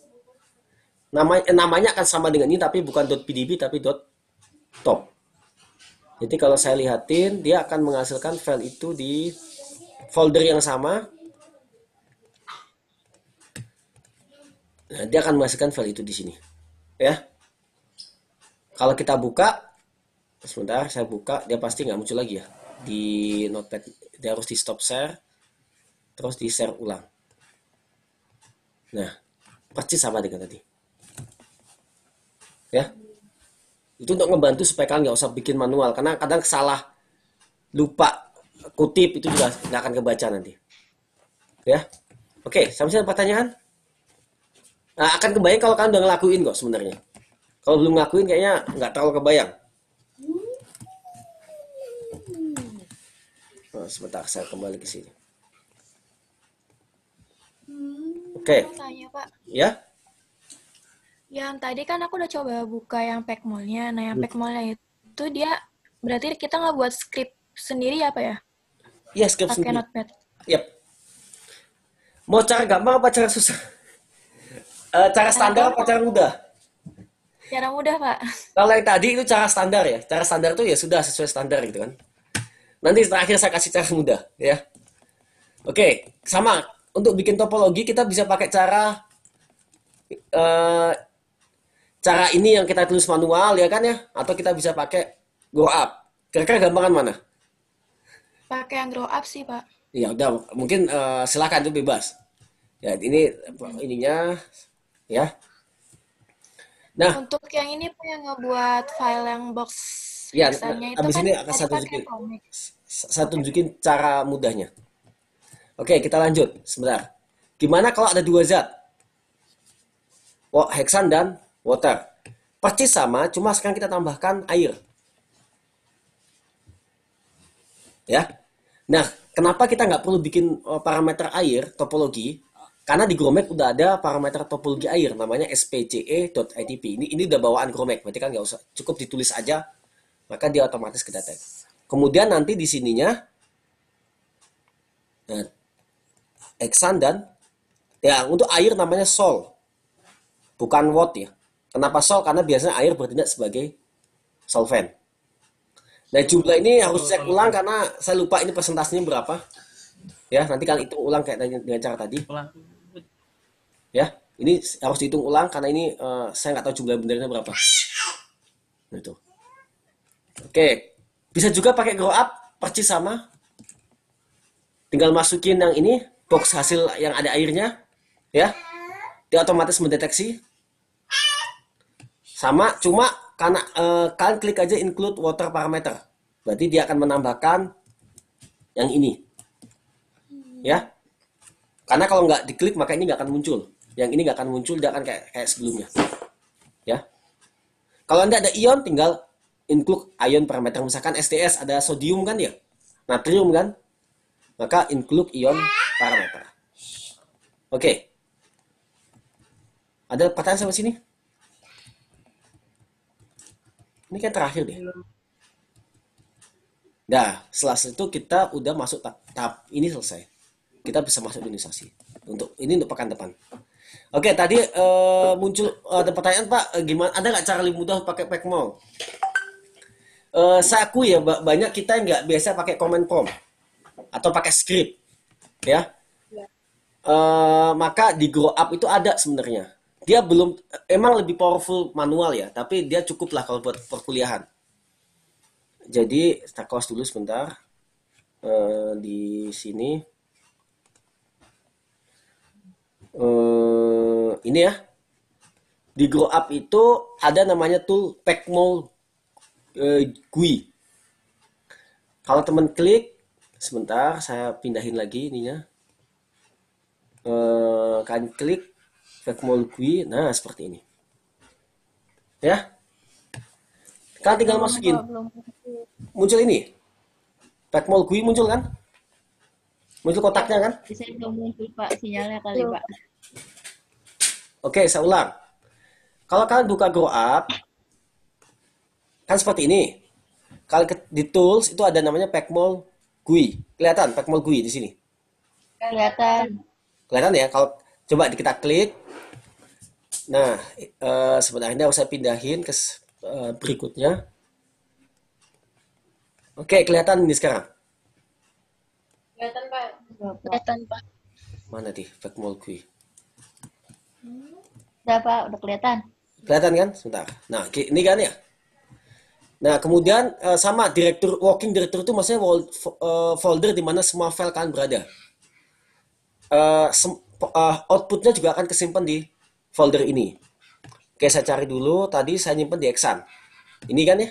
Nama, eh, namanya akan sama dengan ini tapi bukan .pdb tapi .top. Jadi kalau saya lihatin, dia akan menghasilkan file itu di folder yang sama. Nah, dia akan menghasilkan file itu di sini. Ya. Kalau kita buka, sebentar saya buka, dia pasti nggak muncul lagi ya. Di notepad, dia harus di stop share, terus di share ulang. Nah, persis sama dengan tadi. Ya. Itu untuk ngebantu supaya kalian nggak usah bikin manual, karena kadang salah lupa kutip itu juga nggak akan kebaca nanti. Ya, oke, sampai sini pertanyaan. Nah, akan kebayang kalau kalian udah ngelakuin kok sebenarnya. Kalau belum ngelakuin kayaknya nggak terlalu kebayang. Oh, sebentar, saya kembali ke sini. Oke, Mau tanya, Pak. ya. Yang tadi kan aku udah coba buka yang Packmol-nya. Nah, yang Hmm. Packmol-nya itu dia berarti kita nggak buat script sendiri ya, Pak ya? Iya, script Pakai sendiri. Notepad. Yap. Mau cara gampang apa cara susah? Eh, cara standar apa cara mudah? Cara mudah, Pak. Kalau yang tadi itu cara standar ya. Cara standar itu ya sudah sesuai standar gitu kan. Nanti terakhir saya kasih cara mudah ya. Oke, sama. Untuk bikin topologi kita bisa pakai cara eh, cara ini yang kita tulis manual ya kan ya, atau kita bisa pakai grow up. Kira-kira gampangan mana? Pakai yang grow up sih, Pak. Ya udah, mungkin eh, silakan itu bebas. Ya ini ininya ya. Nah, Untuk yang ini Pak yang ngebuat file yang box ya, biasanya itu abis kan ini akan tadi saya pakai tunjukin, komik. saya tunjukin cara mudahnya. Oke, kita lanjut sebentar. Gimana kalau ada dua zat? Wa- Heksan dan water. Persis sama, cuma sekarang kita tambahkan air. Ya. Nah, kenapa kita nggak perlu bikin uh, parameter air topologi? Karena di Gromek udah ada parameter topologi air, namanya spce.itp. Ini ini udah bawaan Gromek, berarti kan nggak usah, cukup ditulis aja, maka dia otomatis kedetek. Kemudian nanti di sininya, nah, heksan dan ya untuk air namanya sol, bukan watt ya. Kenapa sol? Karena biasanya air bertindak sebagai solvent. Nah, jumlah ini harus cek ulang karena saya lupa ini persentasenya berapa. Ya, nanti kalian hitung ulang kayak tadi- dengan cara tadi. Ulang. Ya, ini harus dihitung ulang karena ini eh, saya nggak tahu jumlah benernya berapa. Nah, itu. Oke, bisa juga pakai grow up, persis sama. Tinggal masukin yang ini, box hasil yang ada airnya, ya. Dia otomatis mendeteksi. Sama, cuma karena eh, kalian klik aja include water parameter. Berarti dia akan menambahkan yang ini. Ya. Karena kalau nggak diklik maka ini nggak akan muncul. Yang ini nggak akan muncul, dia akan kayak kayak sebelumnya. Ya. Kalau Anda ada ion, tinggal include ion parameter. Misalkan S T S ada sodium kan ya, natrium kan, maka include ion parameter. Oke. Ada pertanyaan sampai sini? Ini kan terakhir deh. Nah, setelah itu kita udah masuk tahap, tahap ini selesai. Kita bisa masuk imunisasi. Untuk ini untuk pekan depan. Oke, tadi eh, muncul eh, ada pertanyaan Pak, eh, gimana? Ada nggak cara lebih mudah pakai Packmol? Eh, saya akui ya, ba- banyak kita yang nggak biasa pakai command prompt atau pakai script, ya. Eh, maka di grow up itu ada sebenarnya. Dia belum, emang lebih powerful manual ya, tapi dia cukup lah kalau buat perkuliahan. Jadi, kita close dulu sebentar. Eh, di sini. Eh, ini ya. Di grow up itu ada namanya tool Packmol eh, G U I. Kalau teman klik, sebentar saya pindahin lagi ininya. Eh, kalian klik Packmol G U I, nah seperti ini. Ya. Kalian tinggal masukin. Muncul ini. Packmol G U I muncul kan? Muncul kotaknya kan? Bisa belum muncul Pak sinyalnya kali Pak. Oke, saya ulang. Kalau kalian buka grow up, kan seperti ini. Kalau ke- di tools itu ada namanya Packmol G U I. Kelihatan Packmol G U I di sini. Kelihatan. Kelihatan ya? Kalau coba kita klik. Nah, eh, sebenarnya harus saya pindahin ke s- eh, berikutnya. Oke, kelihatan ini sekarang. Kelihatan Pak. Kelihatan, Pak. Mana di fact mol kui? Udah Pak, udah kelihatan. Kelihatan kan? Sebentar. Nah, ki- ini kan ya. Nah, kemudian eh, sama direktur working directory itu maksudnya wol- fo- eh, folder di mana semua file kalian berada. Eh, sem- po- eh, outputnya juga akan kesimpan di folder ini. Oke, saya cari dulu. Tadi saya nyimpan di Exan. Ini kan ya.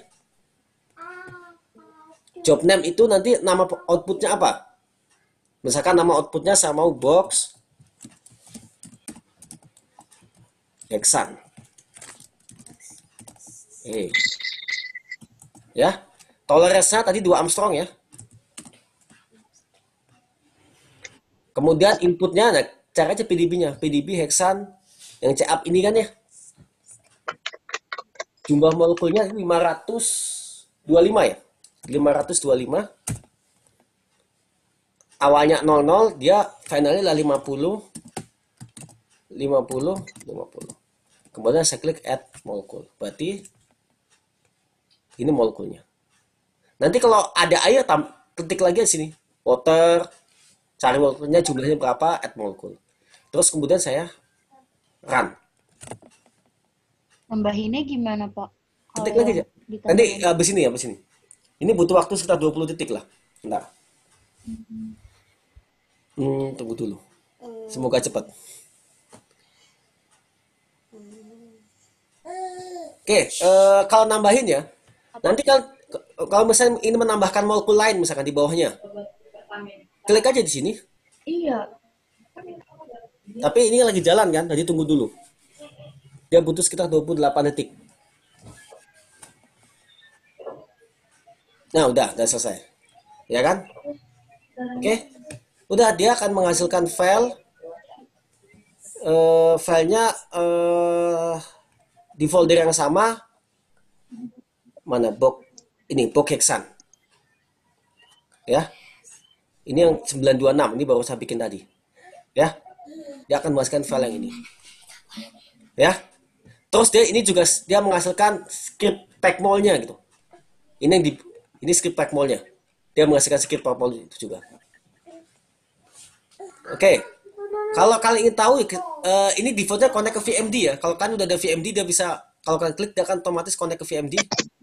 Job name itu nanti nama po- outputnya apa? Misalkan nama outputnya saya mau box Exan. Eh. Ya. Tolerance-nya tadi dua Armstrong ya. Kemudian inputnya, nah, cara aja P D B-nya. P D B hexan yang C up ini kan ya. Jumlah molekulnya lima ratus dua puluh lima ya. lima ratus dua puluh lima. Awalnya nol nol, dia finalnya lah lima puluh. lima puluh, lima puluh. Kemudian saya klik add molekul. Berarti ini molekulnya. Nanti kalau ada air, tam- ketik lagi di sini. Water, cari molekulnya jumlahnya berapa, add molekul. Terus kemudian saya run. Nambahinnya gimana Pak? Ketik Kalau lagi aja. ditambahin. Nanti habis ini, habis ini. Ini butuh waktu sekitar dua puluh detik lah. Bentar. Hmm, tunggu dulu. Semoga cepat. Oke, eh, kalau nambahin ya, nanti kalau kalau misalnya ini menambahkan molekul lain misalkan di bawahnya, klik aja di sini. Iya. Tapi ini lagi jalan kan, jadi tunggu dulu. Dia butuh sekitar dua puluh delapan detik. Nah, udah, udah selesai. Ya kan? Oke. Udah, dia akan menghasilkan file. Eh, filenya eh, di folder yang sama. Mana box ini box hexan. Ya. Ini yang sembilan dua enam, ini baru saya bikin tadi. Ya. Dia akan menghasilkan file yang ini. Ya. Terus dia ini juga dia menghasilkan script packmol-nya gitu. Ini yang di ini script packmol-nya. Dia menghasilkan script packmol itu juga. Oke. Kalau kalian ingin tahu eh, ini defaultnya connect ke V M D ya. Kalau kalian udah ada V M D dia bisa kalau kalian klik dia akan otomatis connect ke V M D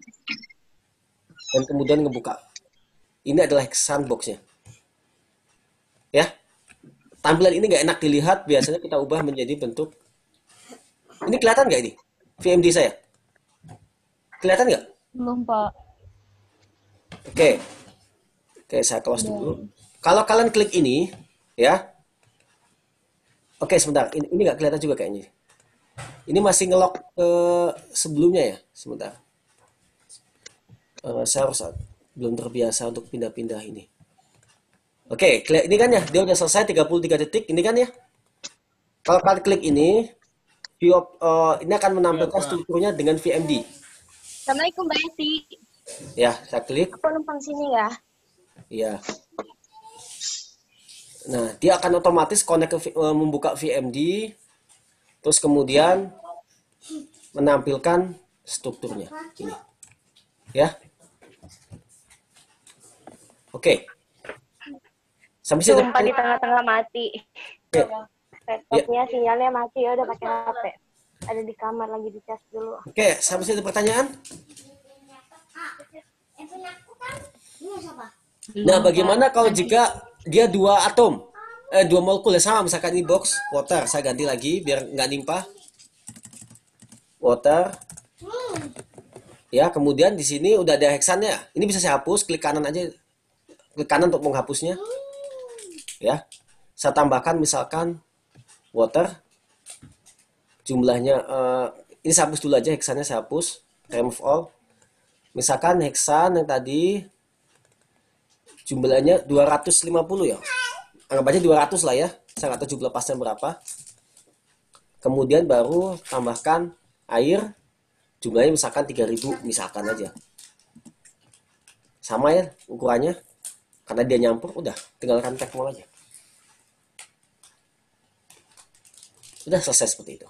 dan kemudian ngebuka. Ini adalah sandbox-nya. Ya. Tampilan ini nggak enak dilihat, biasanya kita ubah menjadi bentuk. Ini kelihatan nggak ini? V M D saya? Kelihatan nggak? Belum Pak. Oke. Oke, saya close dulu. Kalau kalian klik ini, ya. Oke, sebentar. Ini ini nggak kelihatan juga kayaknya. Ini masih ngelok ke sebelumnya ya. Sebentar. Eh, saya harus belum terbiasa untuk pindah-pindah ini. Oke, klik ini kan ya. Dia udah selesai tiga puluh tiga detik. Ini kan ya. Kalau kalian klik ini, view of- eh, ini akan menampilkan strukturnya dengan V M D. Assalamualaikum Mbak Esti. Ya, saya klik. Aku numpang sini ya. Ya. Nah, dia akan otomatis connect ke V- eh, membuka V M D, terus kemudian menampilkan strukturnya. Ini. Ya. Oke. Sampai sini. Sumpah di tengah-tengah mati. Ya. Laptopnya sinyalnya mati, ya udah pakai H P. Ada di kamar lagi dicas dulu. Oke, sampai sini ada pertanyaan? Nah, bagaimana kalau jika dia dua atom, eh, dua molekul yang sama, misalkan ini box water, saya ganti lagi biar nggak nimpah. Water. Ya, kemudian di sini udah ada heksannya. Ini bisa saya hapus, klik kanan aja, klik kanan untuk menghapusnya. Ya, saya tambahkan misalkan water. Jumlahnya, eh, ini saya hapus dulu aja heksannya, saya hapus, remove all. Misalkan heksan yang tadi jumlahnya dua ratus lima puluh ya. Anggap aja dua ratus lah ya. Saya nggak tahu jumlah pasnya berapa. Kemudian baru tambahkan air. Jumlahnya misalkan tiga ribu misalkan aja. Sama ya ukurannya. Karena dia nyampur udah tinggalkan packmol aja. Udah selesai seperti itu.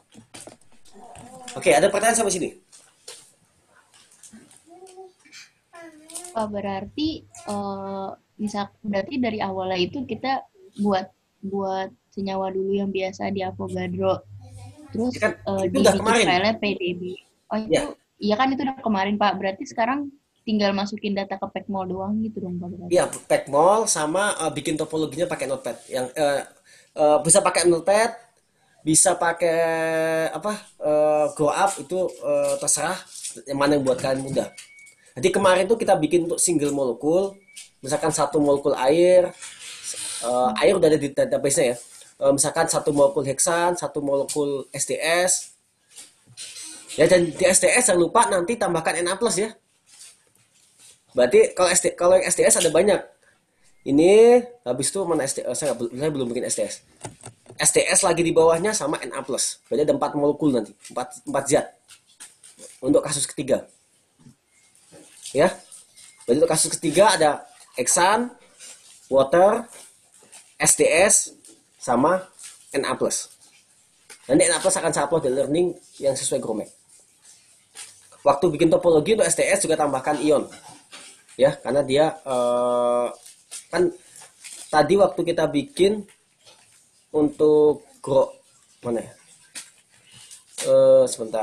Oke, ada pertanyaan sampai sini? Oh, berarti eh, misal berarti dari awalnya itu kita buat buat senyawa dulu yang biasa di Avogadro. Terus Ya kan, eh, itu udah dibikin kemarin. filenya P D B. Oh itu, Ya, iya kan itu udah kemarin Pak. Berarti sekarang tinggal masukin data ke Pekmol doang gitu dong Pak berarti. ya Packmol sama eh, bikin topologinya pakai Notepad. Yang eh, eh, bisa pakai Notepad, bisa pakai apa? eh, Grow Up itu eh, terserah yang mana yang buat kalian mudah. Jadi kemarin tuh kita bikin untuk single molekul, misalkan satu molekul air, eh, air udah ada di database-nya ya. Eh, misalkan satu molekul heksan, satu molekul S D S. Ya dan di S D S jangan lupa nanti tambahkan Na plus ya. Berarti kalau S D, kalau yang S D S ada banyak. Ini habis itu mana S D S? Saya, nggak- saya belum bikin S D S. S D S lagi di bawahnya sama Na plus. Berarti ada empat molekul nanti, empat empat zat. Untuk kasus ketiga. Ya. Berarti untuk kasus ketiga ada heksan, water, S D S sama Na plus. Nanti Na plus akan saya upload di learning yang sesuai Gromek. Waktu bikin topologi untuk S D S juga tambahkan ion. Ya, karena dia eh, kan tadi waktu kita bikin untuk grow mana ya? Eh, sebentar.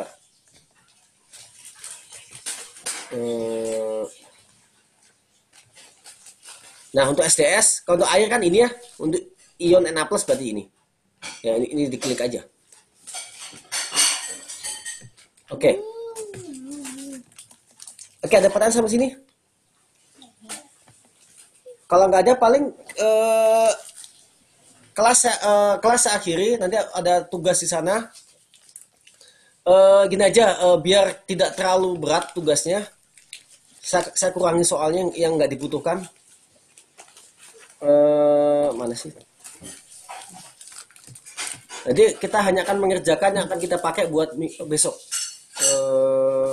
Eh, nah, untuk S D S, kalau untuk air kan ini ya, untuk ion Na plus berarti ini. Ya, ini, ini diklik aja. Oke. Oke, ada pertanyaan sampai sini? Kalau nggak ada paling eh, kelas eh, kelas saya akhiri, nanti ada tugas di sana. Eh, gini aja, eh, biar tidak terlalu berat tugasnya, saya, saya kurangi soalnya yang yang nggak dibutuhkan. Eh, mana sih? Jadi kita hanya akan mengerjakan yang akan kita pakai buat mi- besok. Eh,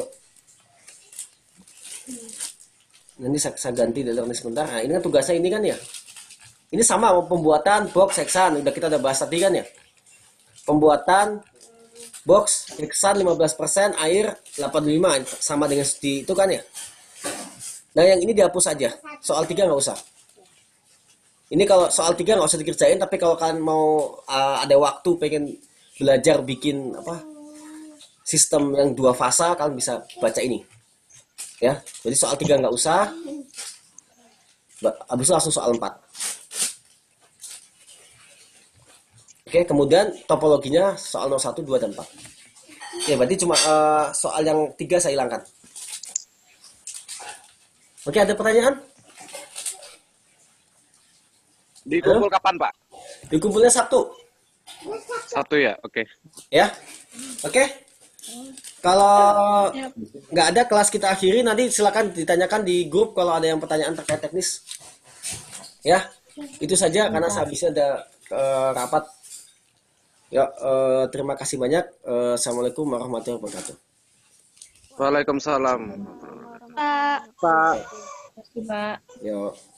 nanti saya, saya ganti dalam sebentar. Nah, ini kan tugasnya ini kan ya. Ini sama pembuatan box heksan, udah kita udah bahas tadi kan ya. Pembuatan box heksan lima belas persen, air delapan puluh lima sama dengan di itu kan ya. Nah, yang ini dihapus aja. Soal tiga nggak usah. Ini kalau soal tiga nggak usah dikerjain, tapi kalau kalian mau uh, ada waktu pengen belajar bikin apa sistem yang dua fasa, kalian bisa baca ini. Ya, jadi soal tiga nggak usah. Ba- Habis itu langsung soal empat. Oke, kemudian topologinya soal nol satu, dua, dan empat. Oke, berarti cuma uh, soal yang tiga saya hilangkan. Oke, ada pertanyaan? Dikumpul kapan, Pak? Dikumpulnya Sabtu. Sabtu ya? Oke. Ya, oke. Kalau nggak ada kelas kita akhiri, nanti silakan ditanyakan di grup kalau ada yang pertanyaan terkait teknis. Ya, itu saja karena sehabisnya ada eh, rapat. Ya, eh, terima kasih banyak. Eh, Assalamualaikum warahmatullahi wabarakatuh. Waalaikumsalam. Pak. Pak. Terima kasih Pak. Yo.